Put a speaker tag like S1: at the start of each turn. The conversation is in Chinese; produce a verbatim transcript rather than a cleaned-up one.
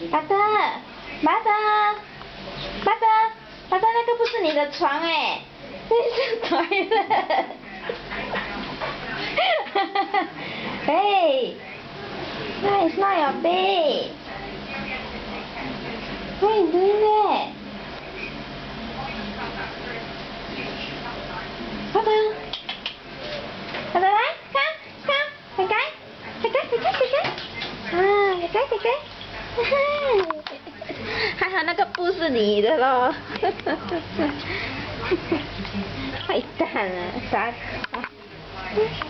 S1: 巴德，巴德，巴德，巴德，那个不是你的床哎，这是toilet。Hey, no, it's not your bed. Why are you doing that? 巴德，巴德来，看，看，快开，快开，快开，快开，啊，快开，快开。还好那个布是你的咯，太淡了，啥？